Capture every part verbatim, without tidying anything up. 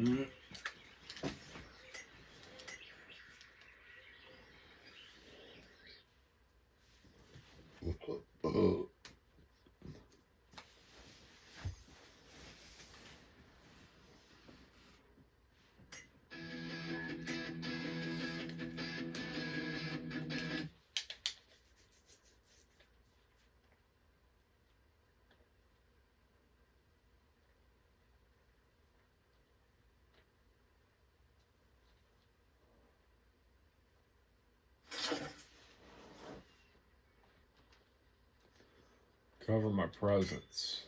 Mm. Uh. Cover my presence.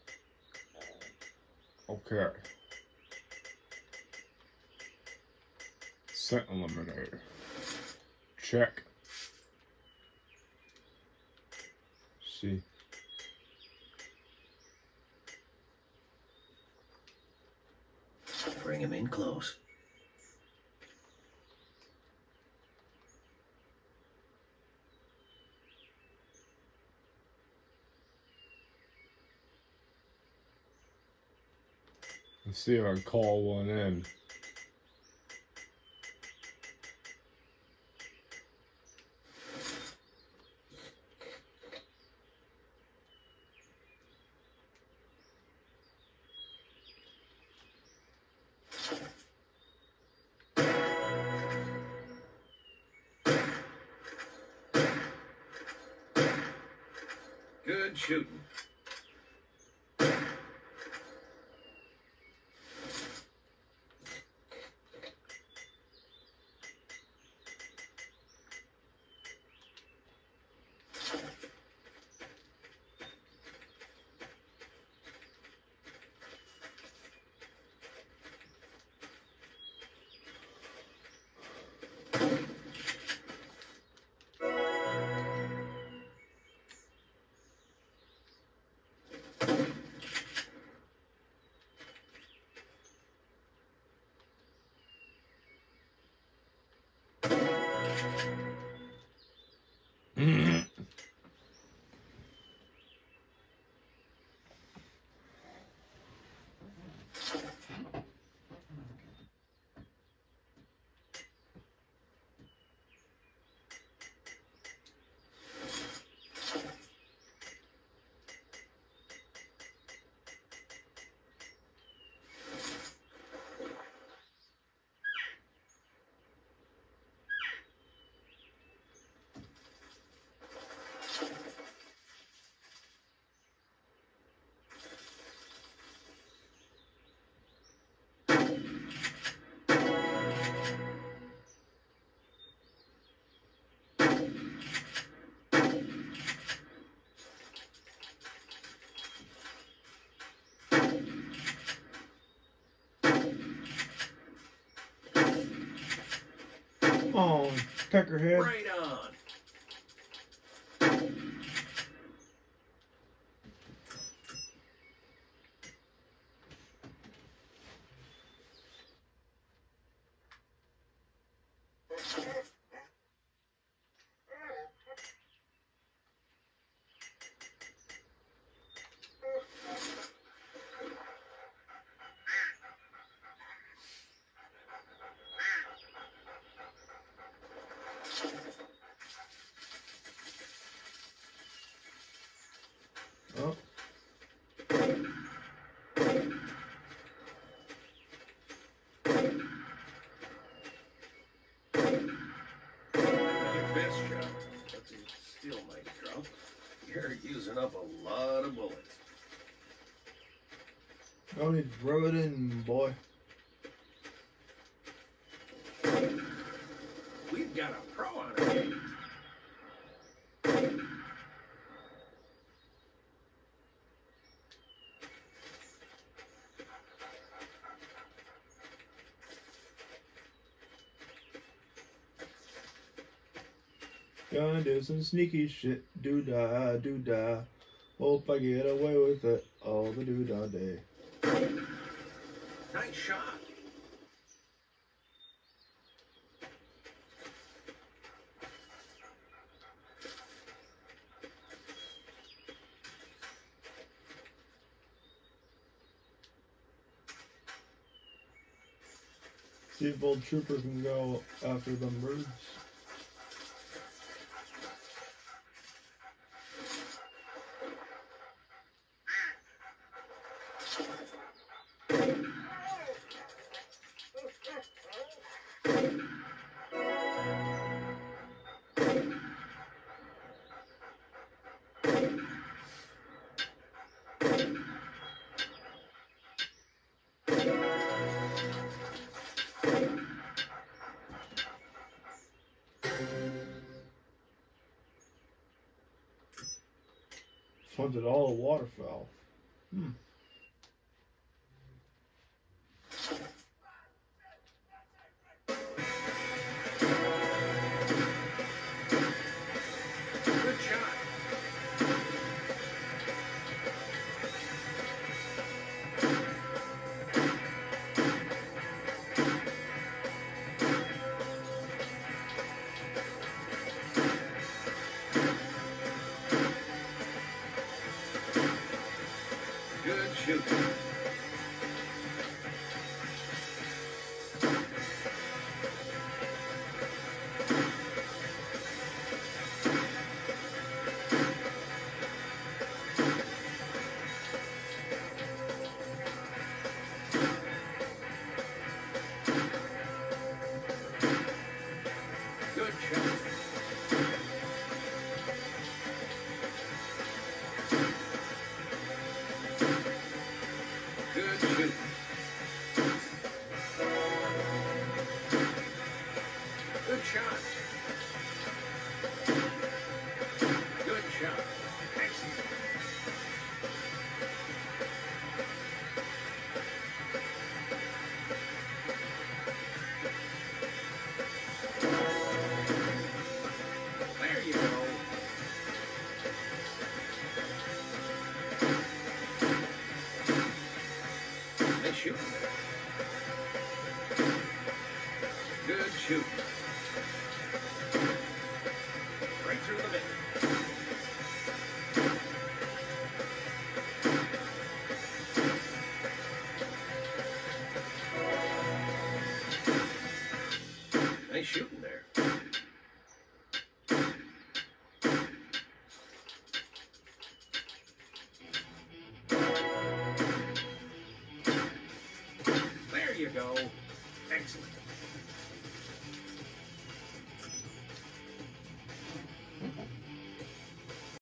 Okay. Scent eliminator. Check. See. Bring him in close. Let's see if I can call one in. Good shooting. Mm. Oh, peckerhead. Right on. Oh. Your best shot, but you still might drop. You're using up a lot of bullets. Don't need to rub it in, boy. We've got a pro on our hands. Gonna do some sneaky shit. Do-da, do-da. Hope I get away with it all the do-da day. Nice shot. See if old Trooper can go after them birds. Funded all the waterfowl. Hmm. Good shot. Good shooting. Good shot. Good shooting. Good shot. Good shot. Excellent. There you go. Nice shooting there. Good shooting. Right through the middle. Nice shooting there. There you go. Excellent.